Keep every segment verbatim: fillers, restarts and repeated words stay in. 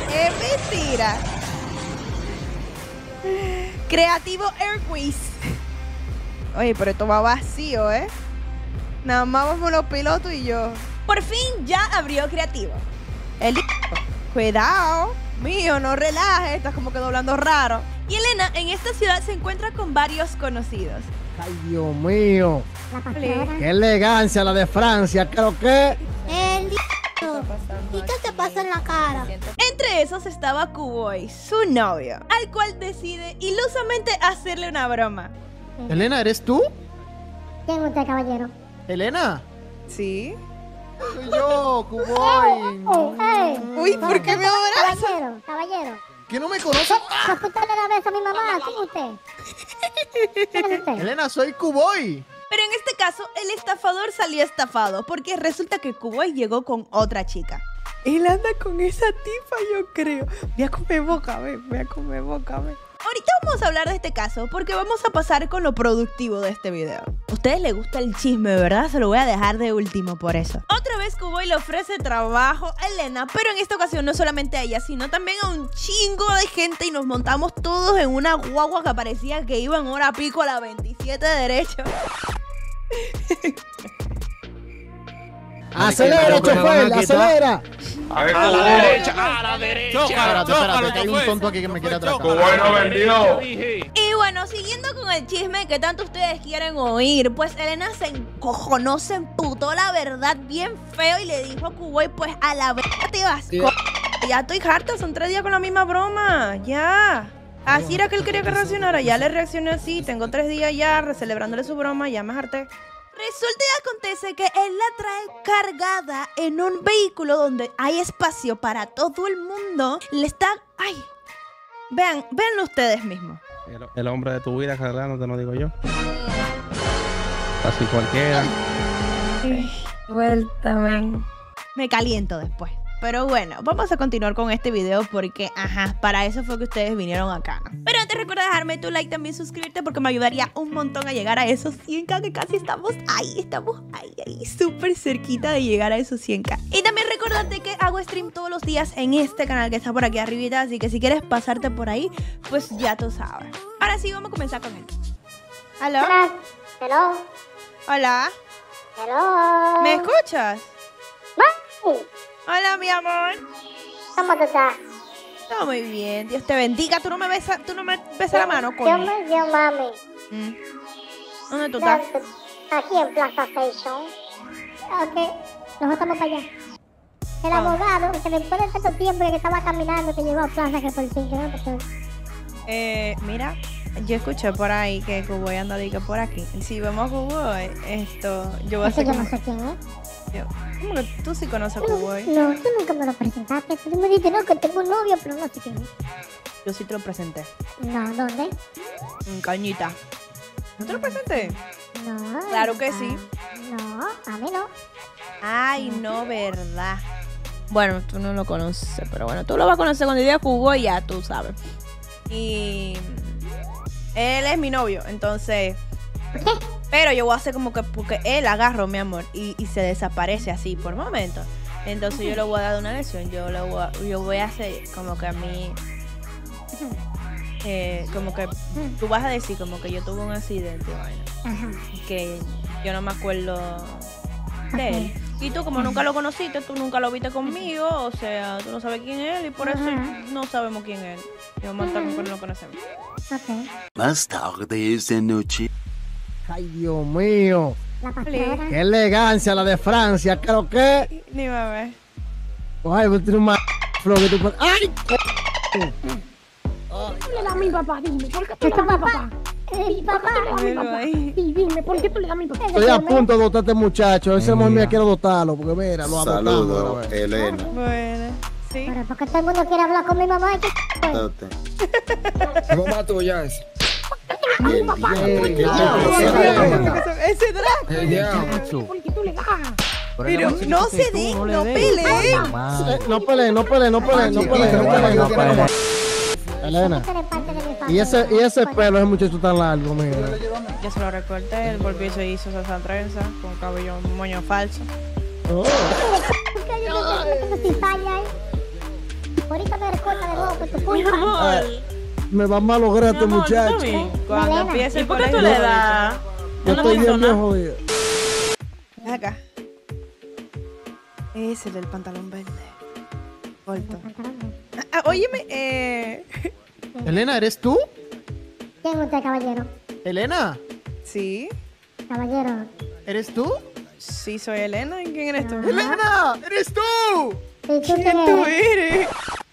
Es mentira. Creativo Airways. Oye, pero esto va vacío, ¿eh? Nada más vamos los pilotos y yo. Por fin ya abrió Creativo. El cuidado, mío, no relajes, estás como que doblando raro. Y Elena en esta ciudad se encuentra con varios conocidos. Ay, Dios mío. Qué elegancia la de Francia, creo que. El ¿Y qué te pasa en la cara? Entre esos estaba Cuboy, su novio, al cual decide ilusamente hacerle una broma. Elena, ¿eres tú? ¿Quién es usted, caballero? ¿Elena? ¿Sí? Soy yo, Cuboy. Hey, Uy, ¿por qué me abrazas? Caballero, caballero. ¿Que no me conoces? ¿Por qué usted le da beso a mi mamá? ¿Quién es usted? ¿Quién es usted? Elena, soy Cuboy. Pero en este caso, el estafador salió estafado porque resulta que Cuboy llegó con otra chica. Él anda con esa tipa, yo creo. Voy a comer boca, ve, voy a comer boca, ve. Ahorita vamos a hablar de este caso porque vamos a pasar con lo productivo de este video. A ustedes les gusta el chisme, ¿verdad? Se lo voy a dejar de último por eso. Otra vez Cuboy le ofrece trabajo a Elena, pero en esta ocasión no solamente a ella, sino también a un chingo de gente y nos montamos todos en una guagua que parecía que iba en hora pico a la veintisiete derecho. Acelera, chofer, acelera. A ver, a la derecha, a la derecha. Espérate, espérate, que hay un tonto aquí que me quiere atracar. Bueno vendido. Y bueno, siguiendo con el chisme que tanto ustedes quieren oír, pues Elena se encojonó, se emputó la verdad bien feo y le dijo a Cuboy, pues a la verdad te vas. Sí. Ya estoy harta, son tres días con la misma broma, ya. Así era que él quería que reaccionara, ya le reaccioné así, tengo tres días ya celebrándole su broma, ya me harté. Resulta y acontece que él la trae cargada en un vehículo donde hay espacio para todo el mundo. Le está... ¡Ay! Vean, véanlo ustedes mismos. El, el hombre de tu vida cargándote, no digo yo. Así cualquiera. Suéltame. Me caliento después. Pero bueno, vamos a continuar con este video porque, ajá, para eso fue que ustedes vinieron acá, ¿no? Pero antes recuerda dejarme tu like, también suscribirte porque me ayudaría un montón a llegar a esos cien K, que casi estamos ahí, estamos ahí, ahí, súper cerquita de llegar a esos cien K. Y también recordarte que hago stream todos los días en este canal que está por aquí arribita, así que si quieres pasarte por ahí, pues ya tú sabes. Ahora sí, vamos a comenzar con él. ¿Aló? Hello. Hola. Hello. ¿Me escuchas? Sí. Hola, mi amor. ¿Cómo tú estás? Todo muy bien, Dios te bendiga. Tú no me besas, tú no me besas la mano, coño. Yo me dio mami. Mm. ¿Dónde tú estás? Aquí en Plaza Station. Ok, nosotros estamos para allá. El Ah. abogado, que después de tanto tiempo que estaba caminando, que llegó a Plaza, que por fin, que no pasó. Eh, mira, yo escuché por ahí que Cuboy anda de que por aquí. Si vemos a Cuboy, esto, yo voy a Eso hacer yo como... no sé quién es. Yo, ¿cómo que tú sí conoces a No, Cuboy? no, tú nunca me lo presentaste. Tú me dijiste, no, que tengo un novio, pero no sé quién es. Yo sí te lo presenté. No, ¿dónde? En Cañita. ¿No te lo presenté? No. Claro que sí. No, a mí no. Ay, no, verdad. Bueno, tú no lo conoces, pero bueno, tú lo vas a conocer cuando diga Cuboy, ya tú sabes. Y él es mi novio, entonces... ¿Qué? Pero yo voy a hacer como que porque él agarró, mi amor, y, y se desaparece así por momentos. Entonces yo le voy a dar una lección. Yo, le voy, a, yo voy a hacer como que a mí... Eh, como que tú vas a decir como que yo tuve un accidente, vaina, Ajá. que yo no me acuerdo de él. Y tú como nunca lo conociste, tú nunca lo viste conmigo, o sea, tú no sabes quién es él y por eso Ajá. no sabemos quién es él. Y vamos a estar con que no lo conocemos. Ok. Más tarde esa noche. Ay, Dios mío. La pastora. Qué elegancia la de Francia, creo que. Ni me ve. Ay, vos tienes más flor que tú. ¡Ay! ¿Tú le das a mi papá? Dime, ¿por qué tú ¿Es le tu das a mi papá? papá? ¿Es papá? ¿Por qué tú le das a mi Míralo papá? ahí. Sí, dime, ¿por qué tú le das a mi papá? Estoy a punto de dotar a este muchacho. Ese mujer mía quiere dotarlo, porque mira, lo Saludos, adoptamos. Elena. Bueno, sí. Pero porque todo el mundo quiere hablar con mi mamá. ¿Qué c***? Dote. Mamá tuya es. El papá, diablo, ¿por qué el tú diablo, le das? Elena. Ese drag. El diablo. ¿Por qué tú le das? Pero no se den, no peleen. Eh, No peleen, no peleen, no peleen, no peleen, no peleen, no peleen. Elena, Tú eres parte de mi familia. y ese, y ese pelo, ese muchacho tan largo, mira. Yo se lo recorté, el volví se hizo esa trenza con cabello un moño falso. Oh. ¿Por qué yo no tengo sin falla, eh? Ahorita me recuerda de nuevo por tu Mi culpa. amor. Me va a malograr Mi este amor, ¿tú muchacho. también? Cuando Elena. empiece ¿Y el por qué tú colegio. le das? Yo no estoy me hizo bien nada. jodido. Ven acá. Ese del pantalón verde. Corto. Ah, óyeme, eh. Elena, ¿eres tú? ¿Quién es usted, caballero? Elena, Sí, Caballero. ¿eres tú? sí, soy Elena. ¿Y quién eres tú? Elena, ¿eres tú? ¿Y tú ¿Quién tú eres? eres?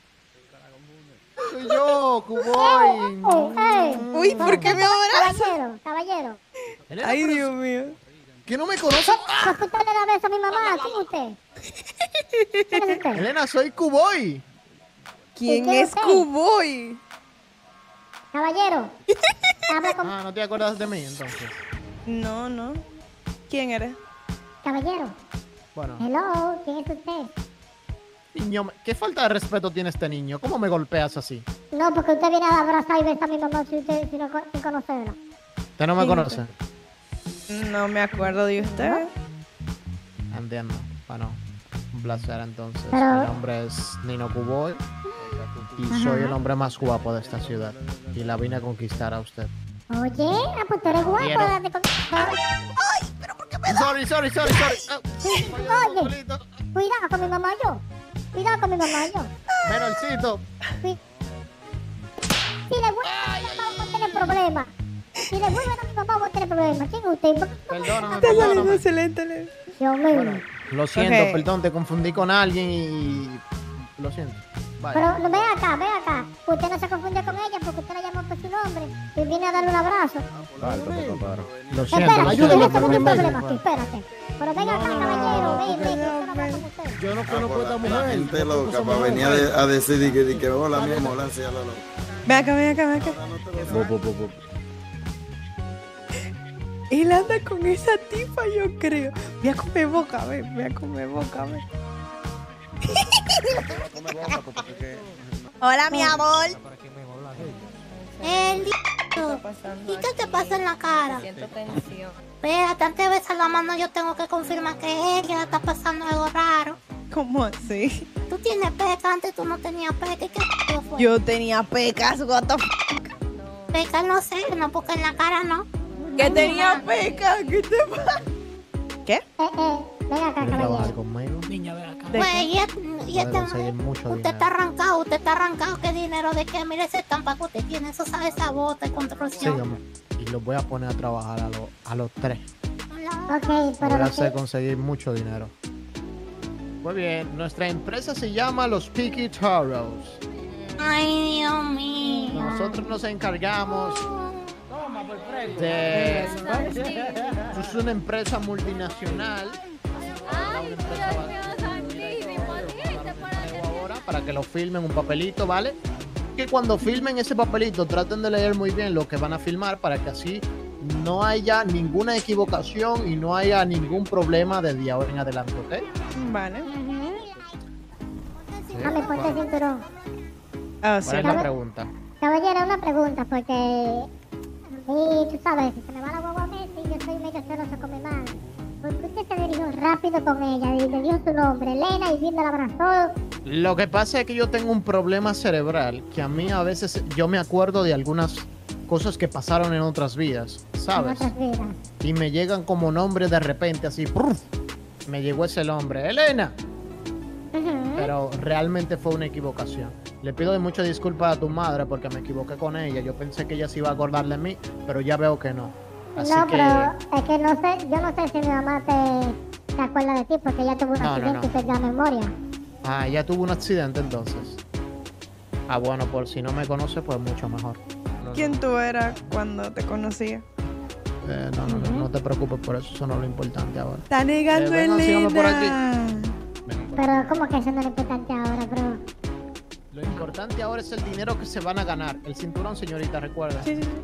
Soy yo, Cuboy. Ey, ey. Uy, ¿por qué me abrazas? Caballero, caballero. Elena, Ay, pero- Dios mío. ¿Que no me conoces? ¿Por qué usted le da beso a mi mamá? ¿Quién es usted? ¿Quién es usted? Elena, soy Cuboy. ¿Quién ¿Y qué es usted? Cuboy? Caballero. Habla con... Ah, ¿no te acuerdas de mí entonces? No, no. ¿Quién eres? Caballero. Bueno, Hello, ¿quién es usted? niño, ¿qué falta de respeto tiene este niño? ¿Cómo me golpeas así? No, porque usted viene a abrazar y besar a mi mamá si usted si no co- sin conocerla. ¿Usted no me ¿Quién conoce? No me acuerdo de usted. Entiendo. Bueno, un placer entonces. Pero- Mi nombre es Nino Cuboy y soy el hombre más guapo de esta ciudad. Y la vine a conquistar a usted. Oye, ah, pues tú eres guapo. Quiero. date con... Sorry, sorry, sorry, sorry. Ah, Oye, solito. cuidado con mi mamá yo. Cuidado con mi mamá yo. Menorcito. Cui- Si le vuelve a mi mamá, vamos a tener problemas. Si le vuelve a mi mamá, vamos a tener problemas. ¿Quién es usted? Perdóname, Está saliendo perdóname. excelente. Dios mío. Bueno, lo siento, Ok. perdón, te confundí con alguien y... Lo siento. Bye. Pero no, ven acá, ven acá. Usted no se confunde con ella porque usted la llamó por su nombre y viene a darle un abrazo. Lo siento, Espérate, lo que siento. yo tengo un perdón. problema aquí, espérate. Pero venga acá, caballero, ven, ven, que quiero hablar con usted. Yo no conozco a esta La mujer. gente loca Somos para venir a, mujeres. de- a decir que, que, que hola, mi amor, así a la loca. Ven acá, ven acá, ven acá. Él anda con esa tipa, yo creo. Voy a comer boca, ven, voy a comer boca, ven. Hola, mi amor. El ¿Y qué te pasa en la cara? Espérate, antes de besar la mano yo tengo que confirmar que ella está pasando algo raro. ¿Cómo así? Tú tienes peca, antes tú no tenías peca. ¿Y qué fue? Yo tenía pecas, what the f- Peca no sé, no, porque en la cara no. que tenía pecas. ¿Qué te pasa? ¿Qué? Eh, eh, ven acá, ¿Quieres trabajar caballero. conmigo? ¿De Pues, qué? y, es- y Puedo este- conseguir mucho usted dinero. está arrancado, usted está arrancado. ¿Qué dinero de qué? Mire ese estampa que usted tiene, eso sabe esa bota de construcción. Sígame. Y los voy a poner a trabajar a, los a los tres. Ok, Voy pero a lo hacer que... conseguir mucho dinero. Muy bien, nuestra empresa se llama Los Picky Toros. Ay, Dios mío. Nosotros nos encargamos de... Es una empresa multinacional. Ahora, para que lo filmen un papelito, ¿vale? Que cuando filmen ese papelito traten de leer muy bien lo que van a filmar para que así no haya ninguna equivocación y no haya ningún problema desde ahora en adelante, ¿ok? Vale. Dame, ponte el cinturón. Ah, sí. ¿Cuál es la pregunta? Caballero, una pregunta, porque a mí, tú sabes, si se me va la guagua a Messi, yo soy medio celoso con mi madre. ¿Por qué usted se dirigió rápido con ella y le dio su nombre, Elena, y bien la abrazó? Lo que pasa es que yo tengo un problema cerebral que a mí a veces yo me acuerdo de algunas cosas que pasaron en otras vidas, En ¿sabes? otras vidas. Y me llegan como nombres de repente así, ¡pruf! Me llegó ese nombre, Elena. Ujú. Pero realmente fue una equivocación. Le pido de mucha disculpa a tu madre porque me equivoqué con ella. Yo pensé que ella se iba a acordar de mí, pero ya veo que no. Así No, que... pero es que no sé, yo no sé si mi mamá te, te acuerda de ti porque ella tuvo un No, no, accidente no. y perdió la memoria. Ah, ya tuvo un accidente entonces. Ah, bueno, por si no me conoce, pues mucho mejor. No, no, ¿Quién tú eras cuando te conocía? eh, no, no, no, no te preocupes por eso, eso no es lo importante ahora. Está negando Eh, vengan, síganme por aquí. Elena. Pero ¿cómo que eso no es lo importante ahora, bro? Lo importante ahora es el dinero que se van a ganar. El cinturón, señorita, recuerda. Sí, sí, sí.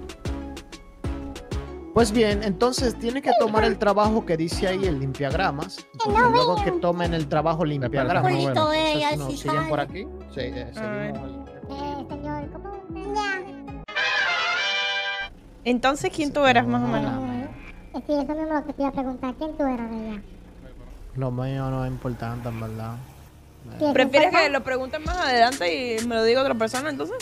Pues bien, entonces tiene que tomar el trabajo que dice ahí el limpiagramas. Y no luego vean. que tomen el trabajo limpiagramas. Culito de ella, Entonces, si ¿nos siguen por sale. aquí? Sí, eh, seguimos. el- Eh, señor, ¿cómo usted? Entonces, ¿quién tú eras más o menos? Eh, sí, eso mismo lo que te iba a preguntar. ¿Quién tú eras de ella? Lo mío no es importante, en verdad. ¿Prefieres que lo pregunten más adelante y me lo diga otra persona entonces?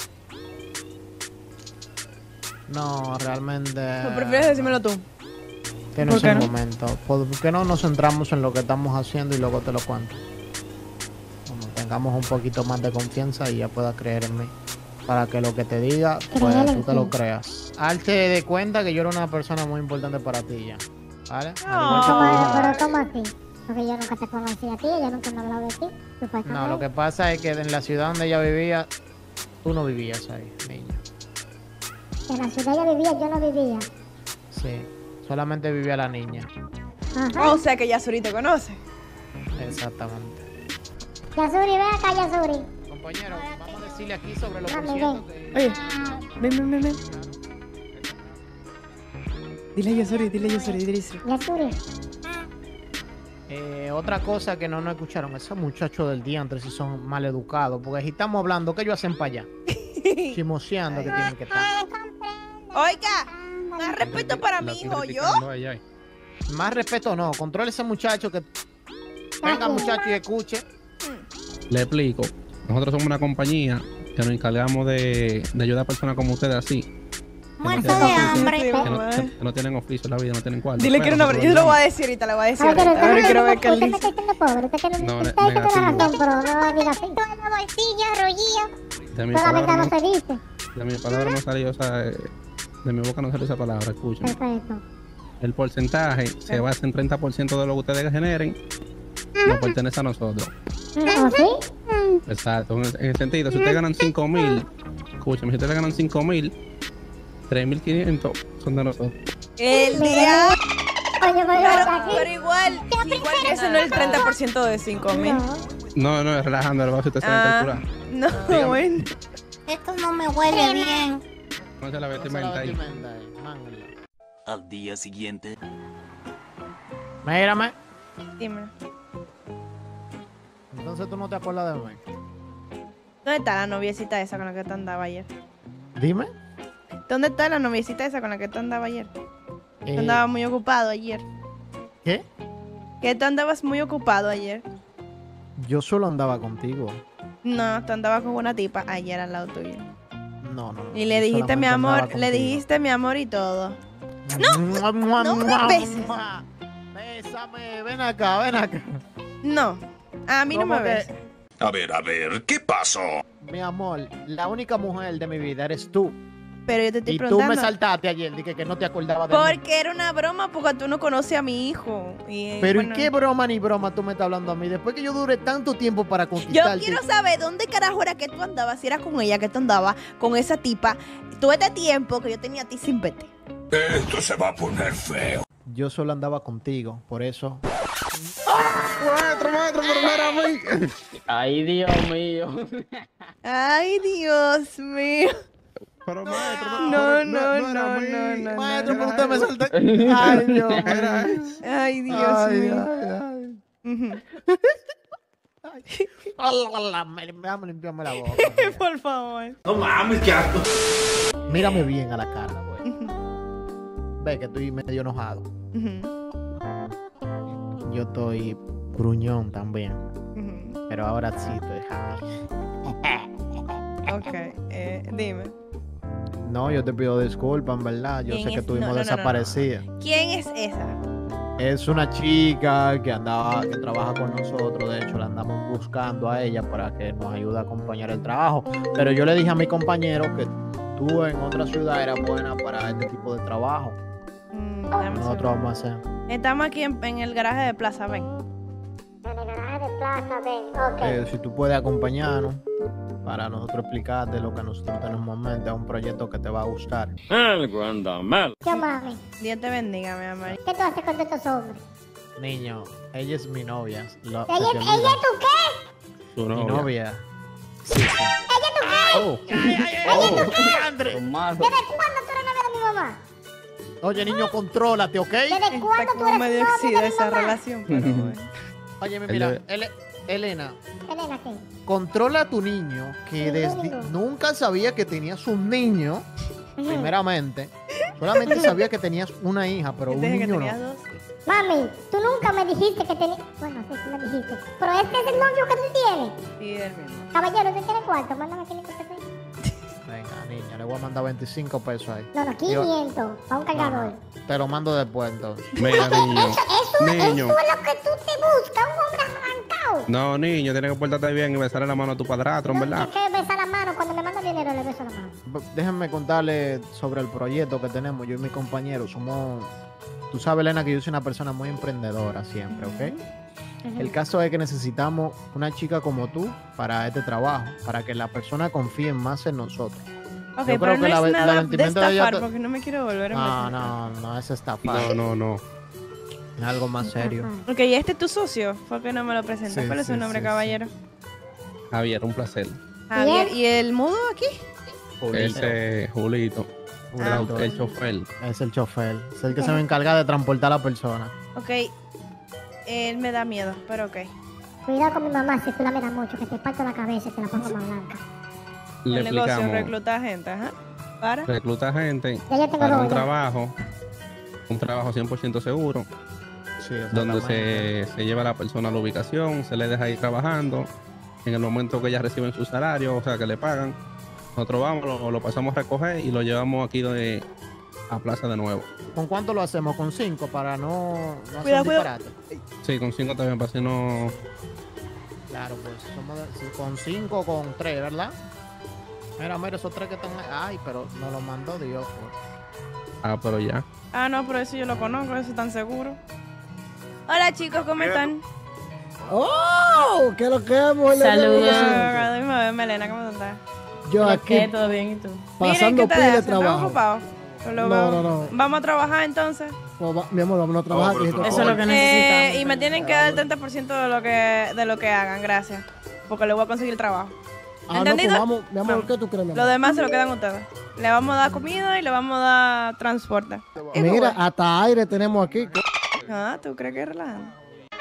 No, realmente. ¿O prefieres decírmelo tú? Que no es el momento. ¿Por qué no nos centramos en lo que estamos haciendo y luego te lo cuento? Cuando tengamos un poquito más de confianza y ya puedas creer en mí. Para que lo que te diga, pues tú te lo creas. Hazte de cuenta que yo era una persona muy importante para ti ya. ¿Vale? Oh. Pero ¿cómo así? Porque yo nunca te conocí a ti, ella nunca me habló de ti. No, lo que pasa es que en la ciudad donde ella vivía, tú no vivías ahí, niña. En la ciudad ella vivía, yo no vivía. Sí, solamente vivía la niña. Ajá. O sea que Yasuri te conoce. Exactamente. Yasuri, ven acá, Yasuri. Compañero, vamos a decirle aquí sobre los Dame, conciertos ven. que... Oye, ven, ven, ven, ven. Dile a Yasuri, dile a Yasuri, dile a Yasuri. Yasuri. Eh, otra cosa que no nos escucharon, esos muchachos del día antes si son mal educados, porque si estamos hablando, ¿qué ellos hacen para allá? Chimoseando que tienen que estar. Oiga, más respeto para mi hijo, ¿yo? Más respeto no, controle ese muchacho que... Venga muchacho y escuche. Le explico. Nosotros somos una compañía que nos encargamos de, de ayudar a personas como ustedes así. Muerto de hambre. Que no, que no tienen oficio en la vida, no tienen cuarto. Dile que era una broma. Yo lo voy a decir ahorita, le voy a decir Ay, pero ahorita. A ver, quiero ver qué él usted me dice. está diciendo pobre, usted que no No, usted tiene negativo. razón, pero no diga así. Todo bolsillo, rollo. De mi Solamente palabra no no, se dice. de mi palabra no salió esa... eh, De mi boca no salió esa palabra, escuchen. Perfecto. El porcentaje se basa en treinta por ciento de lo que ustedes generen. Nos pertenece a nosotros. ¿O sí? Exacto. En el sentido, si ustedes ganan cinco mil, escúchame, si ustedes ganan cinco mil, tres mil quinientos son de nosotros. El día. Oye, pero Pero, aquí. pero igual, igual que ese no es el treinta por ciento de cinco mil. No. No, no, es relajando, el base ustedes saben Ah, calcular. no, Dígame. bueno. Esto no me huele bien. No se la vestimenta ahí. Al día siguiente. Mírame. Dime. Entonces tú no te acuerdas de mí. ¿Dónde está la noviecita esa con la que tú andabas ayer? Dime. ¿Dónde está la noviecita esa con la que tú andabas ayer? Eh, Tú andabas muy ocupado ayer. ¿Qué? Que tú andabas muy ocupado ayer. Yo solo andaba contigo. No, tú andabas con una tipa ayer al lado tuyo. No, no. no. Y le Yo dijiste mi solamente andaba amor, le contigo. dijiste mi amor y todo. No, no me beses. Bésame, ven acá, ven acá. No, a mí no ¿Cómo me que? ves. A ver, a ver, ¿qué pasó? Mi amor, la única mujer de mi vida eres tú. Pero yo te estoy Y tú me preguntando. saltaste ayer, dije que no te acordabas de mí. Porque era una broma, porque tú no conoces a mi hijo. Y, Pero bueno, ¿y qué broma ni broma tú me estás hablando a mí? Después que yo duré tanto tiempo para Yo conquistarte. quiero saber dónde carajo era que tú andabas, si era con ella que tú andabas, con esa tipa, todo este tiempo que yo tenía a ti sin verte. Esto se va a poner feo. Yo solo andaba contigo, por eso. Maestro, maestro, pero no era a mí. Ay, Dios mío. Ay, Dios mío. Pero maestro, No, no, no, no, era no, a mí. no, no, Maestro, no, pero no. usted me saltó. Ay, Dios Era- mío. Ay, Dios Ay, mío. ay, Ujú. ay. Ala, me- Déjame limpiarme la boca. Por favor. No mames, qué asco. Mírame bien a la cara, güey. Ujú, Ve que estoy medio enojado. ujú, Yo estoy gruñón también. ujú. Pero ahora sí estoy happy. Ok, eh, dime. No, yo te pido disculpas, en verdad. Yo ¿Quién sé que es? estuvimos No, no, no, no, no. desaparecidas. ¿Quién es esa? Es una chica que andaba, que trabaja con nosotros. De hecho, la andamos buscando a ella para que nos ayude a acompañar el trabajo. Pero yo le dije a mi compañero que tú en otra ciudad eras buena para este tipo de trabajo. Mm, dame un Nosotros segundo. vamos a hacer. Estamos aquí en, en el garaje de Plaza Ven. En el garaje de plaza, ven. Ok. Eh, si tú puedes acompañarnos para nosotros explicarte lo que nosotros tenemos en mente, es un proyecto que te va a gustar. Algo anda mal. ¿Qué mami? Dios te bendiga, mi amor. ¿Qué tú haces con estos hombres? Niño, ella es mi novia. Lo- ¿Ella, se te ella olvida. es tu qué? Su Mi novia. novia. Sí, sí. Oh. André. Tomás. ¿Desde cuándo tú eres novia de mi mamá? Oye, niño, contrólate, ¿ok? ¿Desde Está cuándo tú como eres medio novia exida de mi esa mamá? relación, pero bueno. Oye, mira, Ella- Ele- Elena, Elena, ¿qué? controla a tu niño que Mi desde niño. nunca sabía que tenías un niño, primeramente. Solamente sabía que tenías una hija, pero un Desde que niño tenías no. dos. Mami, tú nunca me dijiste que tenías... Bueno, sí, sí me dijiste. Pero este es el novio que tú tienes. Sí, el mismo. Caballero, ¿usted tiene cuarto? Mándame quinientos pesos ahí. Venga, niña, le voy a mandar veinticinco pesos ahí. No, no, quinientos. Para un cargador. No, no, te lo mando después, entonces. Mira, niño. Eso, eso, Niño. eso es lo que tú te buscas, un hombre arrancado. No, niño, tienes que portarte bien y besarle la mano a tu padrastro, en No, verdad. es que besar la mano. Cuando me manda dinero, le beso la mano. B- Déjenme contarle sobre el proyecto que tenemos. Yo y mi compañero somos... Tú sabes, Elena, que yo soy una persona muy emprendedora siempre, ¿ok? El caso es que necesitamos una chica como tú para este trabajo, para que la persona confíe más en nosotros. Ok, Yo pero creo no que la es ve- nada la de vestimenta de ella estafar, te- porque no me quiero volver a No, meter. no, no es estafar. No, no, no. Es algo más serio. Ok, ¿y este es tu socio? ¿Por qué no me lo presentas? Sí, ¿Cuál es su sí, nombre, sí, caballero? Javier, un placer. Javier. ¿Y el mudo aquí? Ese Julito. Ah. El, el chofer. Es el chofer. Es el que se va a encargar de transportar a la persona. Ok, él me da miedo, pero ok. Cuidado con mi mamá si tú la miras mucho, que te parto la cabeza y te la pongo más blanca. Le el negocio, explicamos. reclutar gente, ajá. ¿Para? Recluta gente Ya yo tengo para dos, un ya. trabajo. Un trabajo cien por ciento seguro. Sí, Donde exactamente. se, se lleva a la persona a la ubicación, se le deja ir trabajando. En el momento que ellas reciben su salario, o sea, que le pagan, nosotros vamos, lo, lo pasamos a recoger y lo llevamos aquí de, a plaza de nuevo. ¿Con cuánto lo hacemos? ¿Con cinco? Para no, no hacer Cuidado, un cuidado. disparate. Sí, con cinco también, para si no... Claro, pues somos de- sí, con cinco o con tres, ¿verdad? Mira, mira, esos tres que están ahí. Ay, pero nos lo mandó Dios. Pues. Ah, pero ya. Ah, no, pero eso yo lo conozco, eso tan seguro. Hola chicos, ¿cómo están? ¡Oh! ¿Qué es lo que es, mujer? Saludos. Dime a ver, Melena, ¿cómo tú estás? Yo aquí ¿Todo bien? ¿Y tú? pasando Miren, ¿qué pila de te hacen? ¿Están trabajo. ocupados? Lo No, veo. no, no. Vamos a trabajar entonces. Pues va- mi amor, vámonos a trabajar. pero que tú esto- no Eso es lo que Eh, y me tienen que dar el treinta por ciento de lo que de lo que hagan, gracias. Porque le voy a conseguir trabajo. Ah, no, ¿Entendido? pues vamos, mi amor, ¿qué tú crees, mi Lo amor? demás se lo quedan ustedes. Le vamos a dar comida y le vamos a dar transporte. ¿Y tú, Mira, güey? hasta aire tenemos aquí. Ah, ¿tú crees que es relajante?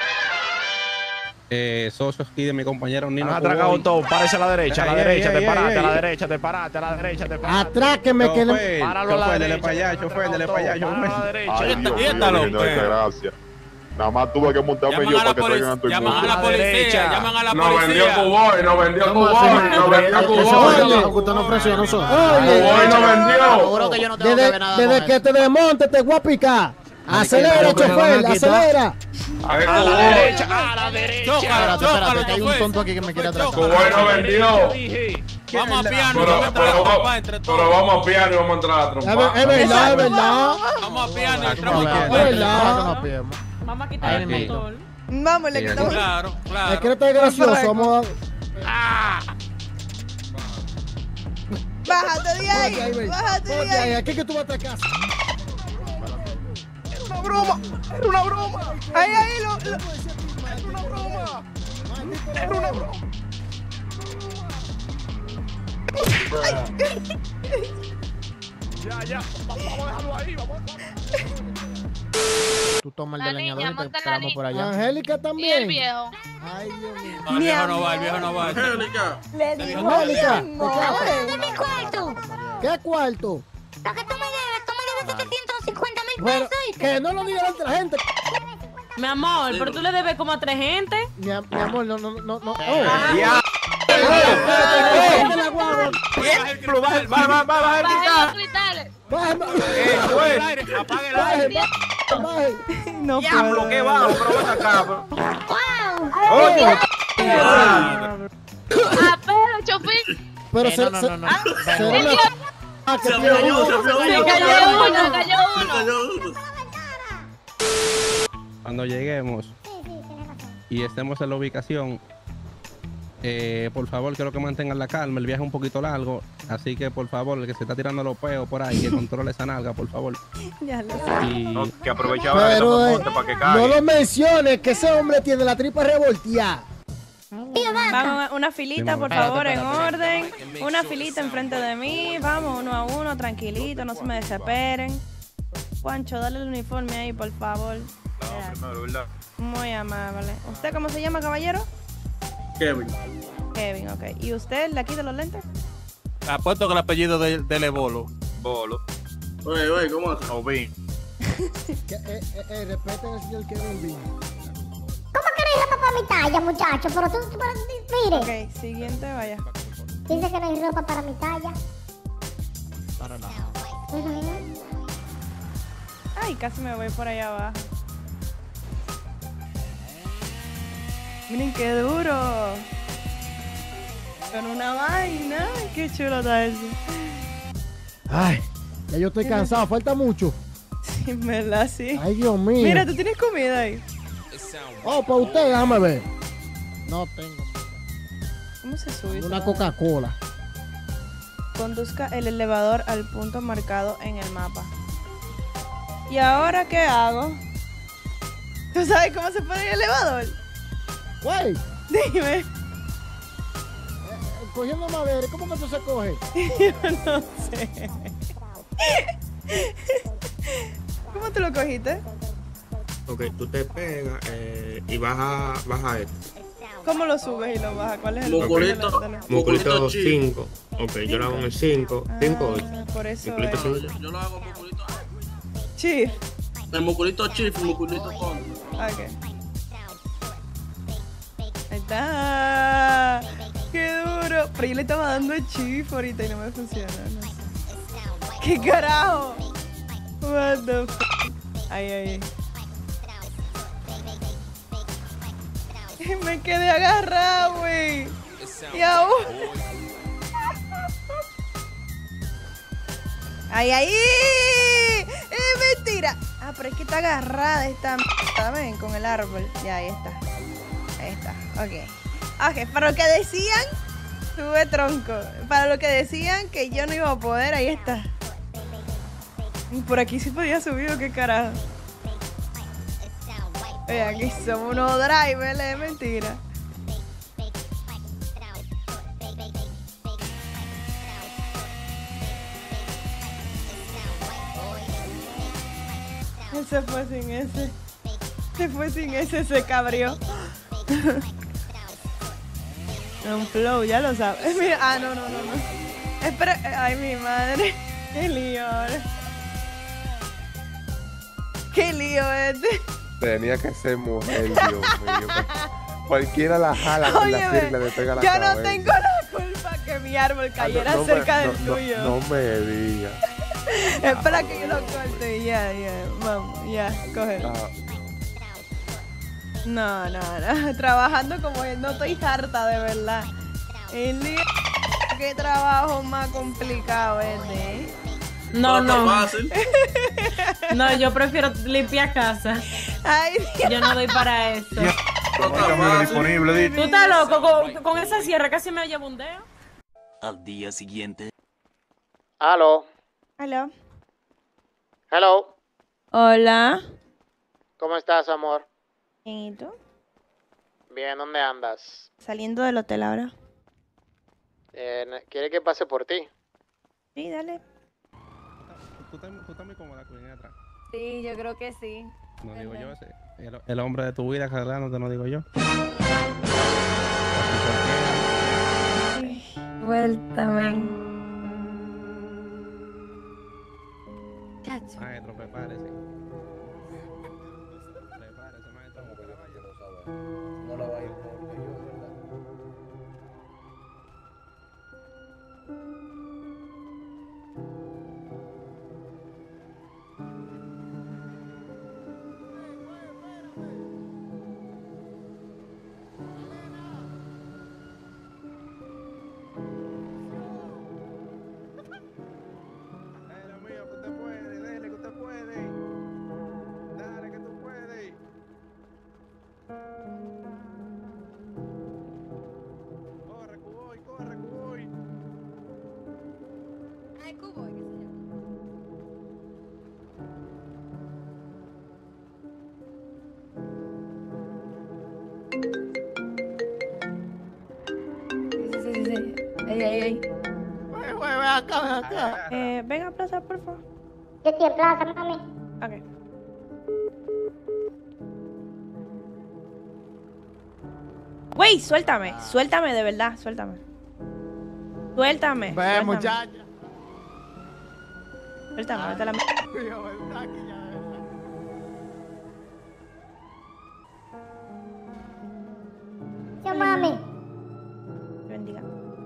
Eh, socios aquí de mi compañero Nino. Han atracado Cuboy. todo, párese a la derecha, a la Ey, ey, derecha, ey, te ey, paraste, a la ey. derecha, te paraste, a la derecha, te paraste. Atráqueme que no. Chofer, Páralo a la chofer, dele derecha, para allá, que han chofer, dele atracado para allá, todo, páralo a la chofer. derecha. Ay, Dios mío, Quiétalo, que no hay pues. gracia. Nada más tuve que montarme Llaman yo a la para que traigan a todo el policía, llaman a mundo. la policía, llaman a la Nos vendió policía. Cuboy, nos vendió ¿Cómo Cuboy, así? nos vendió Eso Cuboy. fue Oye. lo que usted nos ofreció a nosotros. Oye, Cuboy nos vendió. Seguro que yo no tengo que desde, ver nada desde con que eso. te desmonte te voy a picar. Acelera, pero que me van a chofer, quitar. acelera. A ver, A la Cuboy. derecha, a la derecha. Chócalo, Espérate, espérate, chócalo, que hay un chofer. tonto aquí que me quiere atracar. Cuboy nos vendió. Vamos a piano, Pero, vamos a pero, entrar entre pero todos. vamos a piano y vamos a entrar a Es, ver- trompar. es verdad, es verdad. Vamos a piano y Ah, entramos ¿cómo todos. que? Es verdad. No, no, Vamos a Ahí quitar el mismo. motor. Vamos, le Sí, quitamos. Claro, Es claro. que esto es gracioso. Vamos Bájate de a... ahí, Ponte ahí, güey. bájate de Ponte ahí. ahí. Aquí que tú vas a atracar. Una broma, era una broma. Ahí, ahí, lo, lo- Era una broma. Era una broma. Ya, ya, vamos a dejarlo ahí, vamos a dejarlo ahí. Tú tomas el La de niña, leñador y te monta la esperamos por allá. Angélica Y el también. viejo. Ay, Dios mío. No, el viejo no va, el viejo no va. Angélica. le digo. Angélica, ¿De mi cuarto? ¿qué cuarto? Lo que tú me debes, tú me debes setecientos cincuenta mil Bueno, pesos. ¿oíste? que no lo diga delante de la gente. Mi amor, pero tú le debes como a tres gente. Mi, am- mi amor, no, no, no, no. Oh. Ya. Espérate, la guagua. Va, va, va, va, Baja los va. cristales. Baje, baje, Apague el baje, aire. baje. No Diablo, qué bajo, pero ven acá, bro. ¡Wow! Oye. A pelo, chofer. Pero Eh, se, no, no, se, no, no. se Ven, ve una... Ah, que tiene uno. Se cayó uno, se cayó uno. Cuando lleguemos Sí, sí, tienes razón. y estemos en la ubicación, eh, por favor, quiero que mantengan la calma. El viaje es un poquito largo, así que por favor, el que se está tirando los peos por ahí, que controle esa nalga, por favor. Ya lo sé. Y No, que aprovecha ahora que Pero estamos en eh, monte para que no caiga. lo menciones, que ese hombre tiene la tripa revolteada. Tío, vaca. Vamos, una filita, por Espérate, favor, en espérate. orden. Una filita enfrente de mí. Vamos, uno a uno, tranquilito, no se me desesperen. Juancho, dale el uniforme ahí, por favor. Primero, ¿verdad? Muy amable. ¿Usted cómo se llama, caballero? Kevin. Kevin, ok. ¿Y usted, le quita los lentes? Apuesto que el apellido de, de Lebolo. Bolo. Oye, oye, ¿cómo haces? Obin. Que, eh, eh, eh, respeten al señor Kevin Bean. ¿Cómo queréis ropa para mi talla, muchacho? Pero tú, tú pero, mire. Ok, siguiente, vaya. Dice que no hay ropa para mi talla. Para nada. Uh-huh. Ay, casi me voy por allá abajo. Miren qué duro. Con una vaina. Qué chulo está eso. Ay, ya yo estoy cansado, falta mucho. Sí, en verdad, sí. Ay, Dios mío. Mira, tú tienes comida ahí. Oh, para usted, déjame ver. No tengo. ¿Cómo se sube? Una Coca-Cola. Conduzca el elevador al punto marcado en el mapa. ¿Y ahora qué hago? ¿Tú sabes cómo se pone el elevador? Güey. Dime. Eh, cogiendo madera, ¿cómo que eso se coge? Yo no sé. ¿Cómo te lo cogiste? Ok, tú te pegas eh, y baja, baja esto. ¿Cómo lo subes y lo bajas? ¿Cuál es el Musculito, okay. musculito cinco. Ok, yo lo hago en el cinco. cinco, ocho. Ah, por eso Musculito es. cinco. Yo lo hago musculito. Chief. El musculito chief, el musculito con. Ok. Ahí está. ¡Qué duro! Pero yo le estaba dando el chief ahorita y no me funciona. No sé. ¿Qué carajo? What the f... Ahí, ahí. Me quedé agarrado, güey. Y aún. ¡Ay, ay! ¡Es mentira! Ah, pero es que está agarrada esta mierda, ven, con el árbol. Ya, ahí está. Ahí está, ok. Ok, para lo que decían, sube tronco. Para lo que decían que yo no iba a poder, ahí está. Y por aquí sí podía subir, ¿o qué carajo? Oye, aquí somos unos drivers, es mentira. Él se fue sin ese. Se fue sin ese, se cabrió. Un flow, ya lo sabes. Mira, ah, no, no, no, no. Espera, ay, mi madre. Qué lío ahora. Qué lío este. Tenía que ser mujer, Dios mío. Cualquiera la jala con la sirve le pega la yo cabeza. no tengo la culpa que mi árbol cayera Ah, no, no cerca me, del no, tuyo. No, no me digas. Espera que yo lo corte y ya, ya, vamos, ya, cógelo. Ah. No, no, no, trabajando como él, no estoy harta de verdad. El día, qué trabajo más complicado este. No, no. No, yo prefiero limpiar casa. Ay, Dios. Yo no doy para eso. disponible. Tú estás loco, con, con esa sierra casi me llevo un dedo. Al día siguiente. Aló. Aló. Hello. Hola. ¿Cómo estás, amor? ¿Y tú? Bien, ¿dónde andas? Saliendo del hotel ahora. Eh, ¿Quiere que pase por ti? Sí, dale. ¿Tú estás, tú estás muy cómoda con ella atrás? Sí, yo creo que sí. No digo yo, ese. El, el hombre de tu vida, cargándote, no digo yo. Vuéltame. Maestro, prepárese. Prepárese, maestro. No la va a ir porque yo, ¿verdad? Ey, ey, ey. Ven, ven acá, ven acá. Eh, ven a plaza, por favor. Yo estoy en plaza, mami. Ok. Güey, suéltame, suéltame de verdad, suéltame. Suéltame. Ven, suéltame. muchacha. Suéltame, vete a la Yo, ven aquí ya, ven. mami. Bendiga.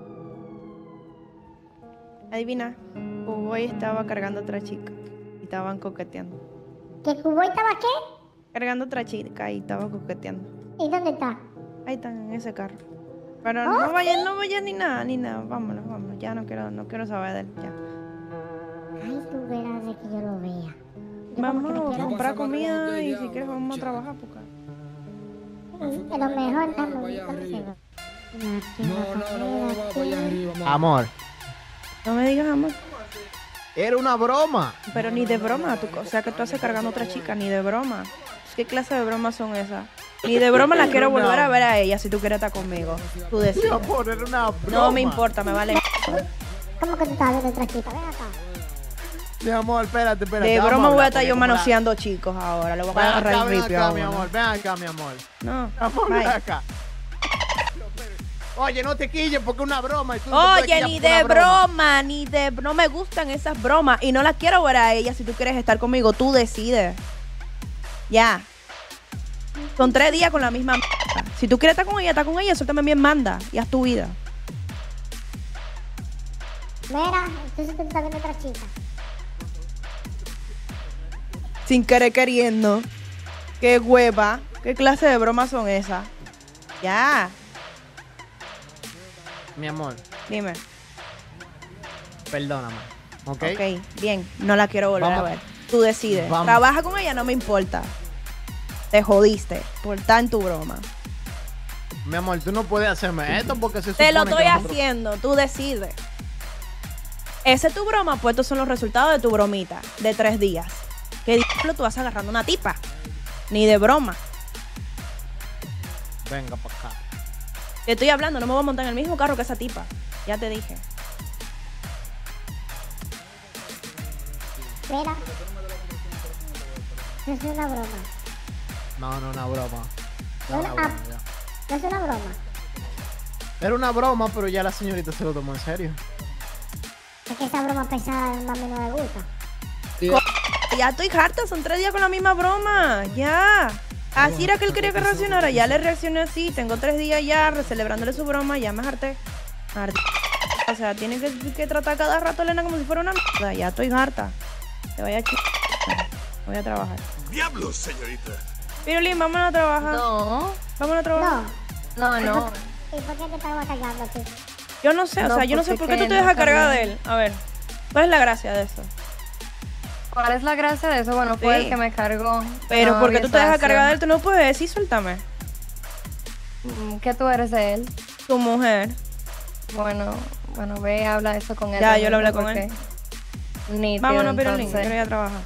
Adivina, Cuboy estaba cargando a otra chica y estaban coqueteando. ¿Que Cuboy estaba qué? Cargando a otra chica y estaba coqueteando. ¿Y dónde está? Ahí están, en ese carro. Pero ¿Oh? no vayan, no vayan ni nada, ni nada. Vámonos, vámonos. Ya no quiero, no quiero saber de él, ya. Ay, tú verás de que yo lo vea. Vamos a comprar comida y si quieres vamos a trabajar, porque... De lo mejor estamos No, no, no, vaya arriba, amor. Amor, No me digas, amor. era una broma. Pero ni de broma, tú, o sea que tú haces cargando a otra chica, ni de broma. ¿Qué clase de bromas son esas? Ni de broma la quiero volver a ver a ella si tú quieres estar conmigo. Tú decides. Amor, era una broma. No me importa, me vale. ¿Cómo que tú estás viendo otra chica? Ven acá. Mi amor, espérate, espérate. De vamos broma voy a hablar, estar yo porque, mira, manoseando chicos ahora. Le voy a Ven agarrar acá, el ven ripio acá, a mi uno. amor, ven acá, mi amor. No, Amor, bye. ven acá. Oye, no te quilles porque es una broma. Y tú no te puedes Oye, quillar ni por de una broma. broma, ni de... No me gustan esas bromas y no las quiero ver a ella. Si tú quieres estar conmigo, tú decides. Ya. Son tres días con la misma mierda. Si tú quieres estar con ella, está con ella. Suéltame bien, manda. Y haz tu vida. Mira, entonces tú estás viendo otra chica. Sin querer queriendo. Qué hueva. ¿Qué clase de bromas son esas? Ya. Mi amor, Dime. perdóname. ¿Ok? Ok, bien. No la quiero volver Vamos. a ver. Tú decides. Vamos. Trabaja con ella, no me importa. Te jodiste por estar en tu broma. Mi amor, tú no puedes hacerme esto porque se Te lo supone estoy que nosotros- haciendo, tú decides. Esa es tu broma, pues estos son los resultados de tu bromita de tres días. ¿Qué diablo tú vas agarrando una tipa? Ni de broma. Venga para acá. Te estoy hablando, no me voy a montar en el mismo carro que esa tipa. Ya te dije. Mira. No es una broma. No, no, una broma. No, No, una ah, broma, ya. no es una broma. Era una broma, pero ya la señorita se lo tomó en serio. Es que esa broma pesada a mami no le gusta. Co- Ya estoy harta, son tres días con la misma broma. Ya. Así era que él quería que reaccionara. Ya le reaccioné así. Tengo tres días ya re- celebrándole su broma. Ya me harté. Harté. O sea, tiene que, que tratar cada rato a Elena como si fuera una mierda. Ya estoy harta. Te vaya a ch... Voy a trabajar. ¡Diablos, señorita! Pirulín, vámonos a trabajar. No. Vámonos a trabajar. No, no. ¿Y por qué te estaba cargando aquí? Yo no sé, o No, sea, yo no sé porque por qué tú que te no dejas cargar sabía. de él. A ver, ¿cuál es la gracia de eso? ¿Cuál es la gracia de eso? Bueno, fue Sí. el que me cargó. Pero No ¿por qué había tú te dejas esa cargar de él? Tú no puedes decir, suéltame. acción. ¿Qué tú eres de él? Tu mujer. Bueno, bueno, ve, habla eso con él. Ya, yo lo hablé realmente, con él. porque- Nítido, Vámonos, Pirulín, entonces. quiero ir a trabajar.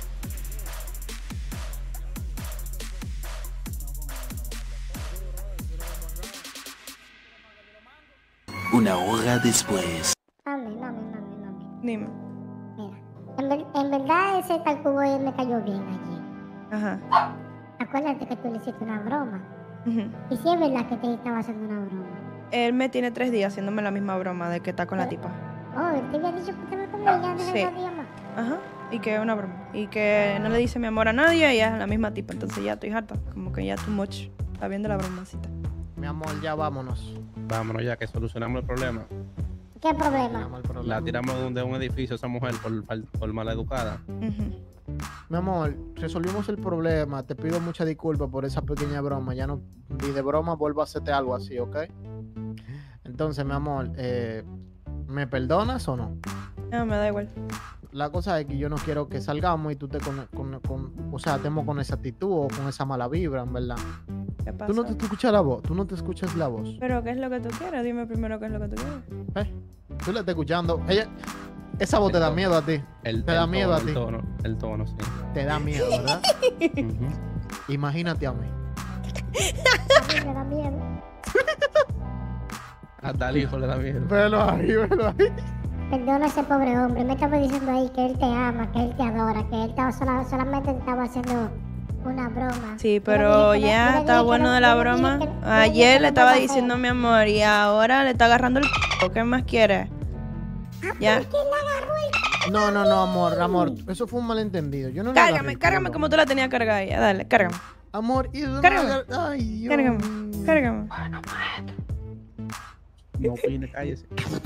Una hora después. Mami, mami, mami, mami. Dime. Mira, en, ver- en verdad ese tal cubo ahí me cayó bien allí. Ajá. Acuérdate que tú le hiciste una broma. Ujú. Y si es verdad que te estaba haciendo una broma. Él me tiene tres días haciéndome la misma broma de que está con la tipa. Oh, él te había dicho que estaba con ella desde Sí. dos días más. Ajá. Y que es una broma. Y que no le dice mi amor a nadie y es la misma tipa. Entonces ya estoy harta. Como que ya too much. Está viendo la bromacita. Mi amor, ya vámonos. Vámonos ya, que solucionamos el problema. ¿Qué problema? La tiramos de un, de un edificio a esa mujer por, por, por maleducada. Mi amor, resolvimos el problema. Te pido mucha disculpa por esa pequeña broma. Ya no, ni de broma vuelvo a hacerte algo así, ¿ok? Entonces, mi amor, eh, ¿me perdonas o no? No, me da igual. La cosa es que yo no quiero que salgamos y tú te con, con, con- o sea, estemos con esa actitud o con esa mala vibra, en verdad. ¿Qué pasa? Tú no te escuchas la voz, tú no te escuchas la voz. Pero ¿qué es lo que tú quieres? Dime primero qué es lo que tú quieres. ¿Eh? Tú la estás escuchando. Ella, esa voz te da miedo a ti. El, te da el miedo tono, a ti. El tono, el tono, sí. Te da miedo, ¿verdad? Ujú. Imagínate a mí. A mí me da miedo. Hasta al hijo le da miedo. Velo ahí, velo ahí. Perdona a ese pobre hombre. Me estaba diciendo ahí que él te ama, que él te adora, que él estaba sola- solamente estaba haciendo una broma. Sí, Yo pero le dije que no- yo ya le está dije que bueno no- de la yo le dije broma. que- yo le dije que Ayer no le estaba vuelva a hacer. diciendo mi amor y ahora le está agarrando el p***. ¿Qué más quiere? Ya. No, no, no, amor, amor. Eso fue un malentendido. Yo no le Cárgame, agarré el cárgame culo. como tú la tenías cargada ella. Dale, cárgame. Amor, y de Cárgame. Ay, Dios. Cárgame, cárgame. No opine, cállese.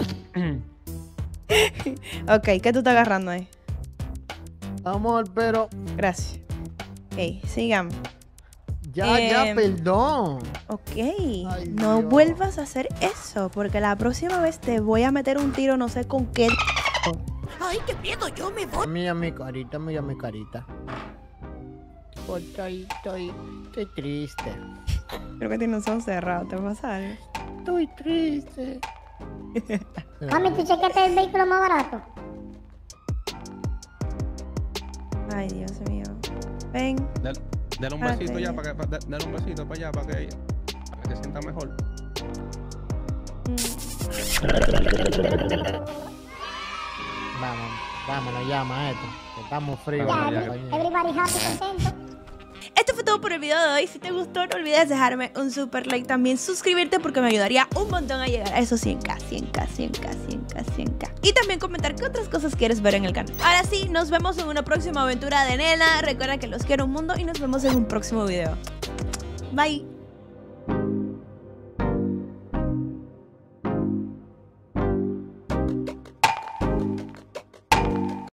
Ok, ¿qué tú estás agarrando ahí? Amor, pero... Gracias. Ok, sigamos. Ya, Eh, ya, perdón. Ok, Ay, no Dios. vuelvas a hacer eso, porque la próxima vez te voy a meter un tiro no sé con qué. Ay, qué miedo, yo me voy. Mira mi carita, mira mi carita. Pues Estoy, estoy, estoy triste. Creo que tienes los ojos cerrados, ¿te pasa algo? Estoy triste. Mami, ¿tú chequeaste el vehículo más barato? Ay, Dios mío. Ven. Dale, dale un Párate besito ya, ya. para que, pa- dale un besito para allá, para que, para que se sienta mejor. Vamos, vámonos ya, maestro. Que estamos fríos. Ya, ya, every- everybody happy, contento. Esto fue todo por el video de hoy. Si te gustó, no olvides dejarme un super like. También suscribirte porque me ayudaría un montón a llegar a esos cien k, cien k, cien k, cien k, cien k. Y también comentar qué otras cosas quieres ver en el canal. Ahora sí, nos vemos en una próxima aventura de Nena. Recuerda que los quiero un mundo y nos vemos en un próximo video. Bye.